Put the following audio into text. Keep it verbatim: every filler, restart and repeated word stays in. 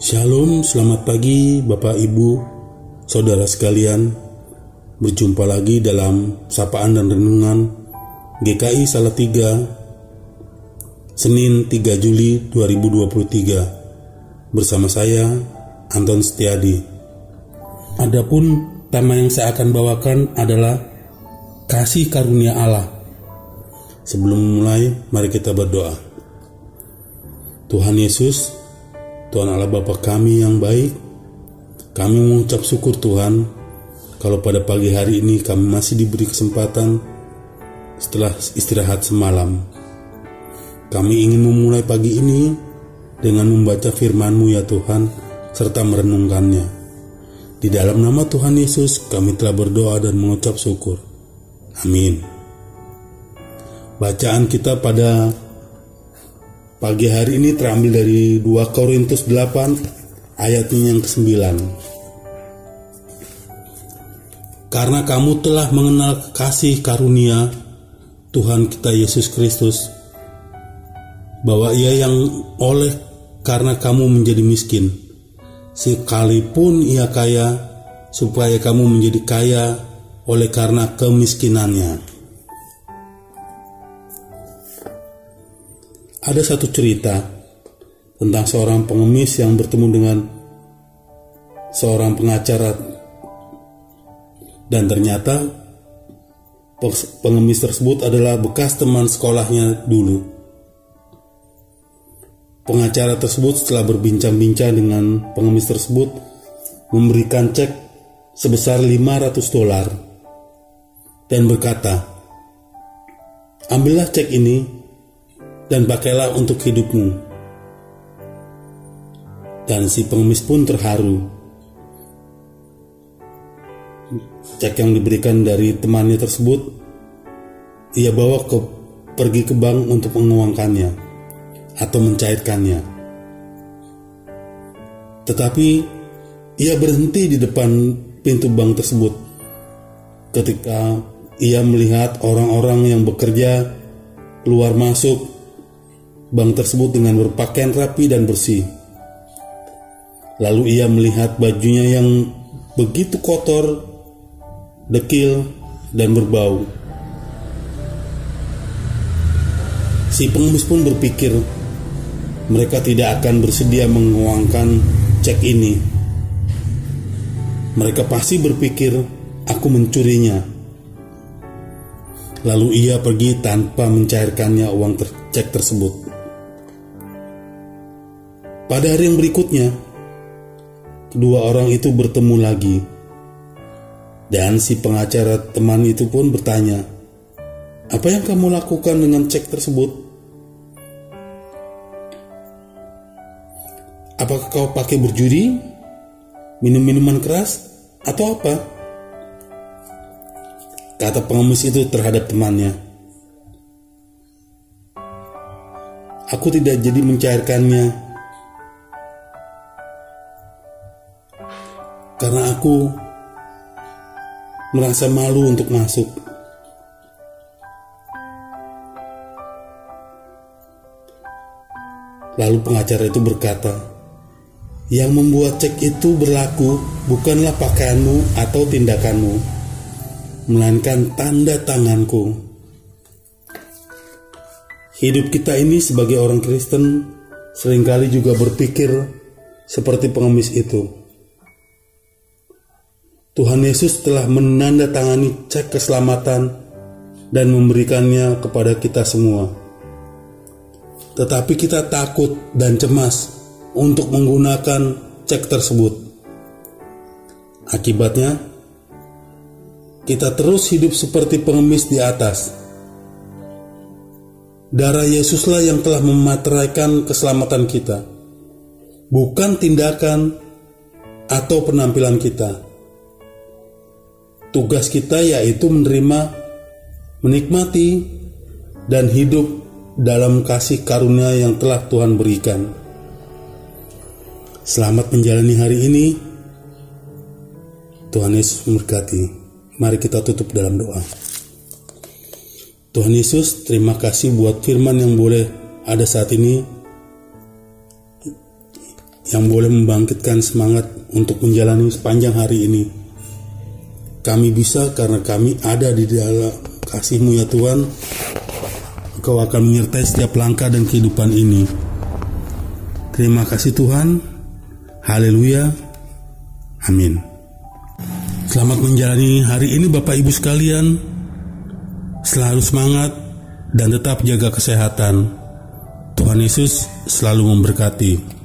Shalom, selamat pagi Bapak Ibu, Saudara sekalian. Berjumpa lagi dalam Sapaan dan Renungan G K I Salatiga, Senin tiga Juli dua ribu dua puluh tiga. Bersama saya, Anton Setiadi. Adapun tema yang saya akan bawakan adalah kasih karunia Allah. Sebelum mulai, mari kita berdoa. Tuhan Yesus, Tuhan Allah Bapa kami yang baik, kami mengucap syukur Tuhan kalau pada pagi hari ini kami masih diberi kesempatan setelah istirahat semalam. Kami ingin memulai pagi ini dengan membaca firman-Mu ya Tuhan, serta merenungkannya. Di dalam nama Tuhan Yesus kami telah berdoa dan mengucap syukur. Amin. Bacaan kita pada pagi hari ini terambil dari dua Korintus delapan ayatnya yang kesembilan. Karena kamu telah mengenal kasih karunia Tuhan kita Yesus Kristus, bahwa Ia yang oleh karena kamu menjadi miskin, sekalipun Ia kaya, supaya kamu menjadi kaya oleh karena kemiskinannya. Ada satu cerita tentang seorang pengemis yang bertemu dengan seorang pengacara, dan ternyata pengemis tersebut adalah bekas teman sekolahnya dulu. Pengacara tersebut setelah berbincang-bincang dengan pengemis tersebut memberikan cek sebesar lima ratus dolar dan berkata, "Ambillah cek ini dan pakailah untuk hidupmu." Dan si pengemis pun terharu. Cek yang diberikan dari temannya tersebut ia bawa ke pergi ke bank untuk menguangkannya atau mencairkannya. Tetapi ia berhenti di depan pintu bank tersebut ketika ia melihat orang-orang yang bekerja keluar masuk bank tersebut dengan berpakaian rapi dan bersih. Lalu ia melihat bajunya yang begitu kotor, dekil, dan berbau. Si pengemis pun berpikir, mereka tidak akan bersedia menguangkan cek ini. Mereka pasti berpikir, aku mencurinya. Lalu ia pergi tanpa mencairkannya uang ter- cek tersebut. Pada hari yang berikutnya, kedua orang itu bertemu lagi, dan si pengacara teman itu pun bertanya, "Apa yang kamu lakukan dengan cek tersebut? Apakah kau pakai berjudi, minum minuman keras, atau apa?" Kata pengemis itu terhadap temannya, "Aku tidak jadi mencairkannya karena aku merasa malu untuk masuk." Lalu pengacara itu berkata, "Yang membuat cek itu berlaku bukanlah pakaianmu atau tindakanmu, melainkan tanda tanganku." Hidup kita ini sebagai orang Kristen seringkali juga berpikir seperti pengemis itu. Tuhan Yesus telah menandatangani cek keselamatan dan memberikannya kepada kita semua. Tetapi kita takut dan cemas untuk menggunakan cek tersebut. Akibatnya, kita terus hidup seperti pengemis di atas. Darah Yesuslah yang telah memateraikan keselamatan kita, bukan tindakan atau penampilan kita. Tugas kita yaitu menerima, menikmati, dan hidup dalam kasih karunia yang telah Tuhan berikan. Selamat menjalani hari ini. Tuhan Yesus memberkati. Mari kita tutup dalam doa. Tuhan Yesus, terima kasih buat firman yang boleh ada saat ini. yang boleh membangkitkan semangat untuk menjalani sepanjang hari ini. Kami bisa karena kami ada di dalam kasih-Mu ya Tuhan. Engkau akan menyertai setiap langkah dan kehidupan ini. Terima kasih Tuhan. Haleluya. Amin. Selamat menjalani hari ini Bapak Ibu sekalian. Selalu semangat dan tetap jaga kesehatan. Tuhan Yesus selalu memberkati.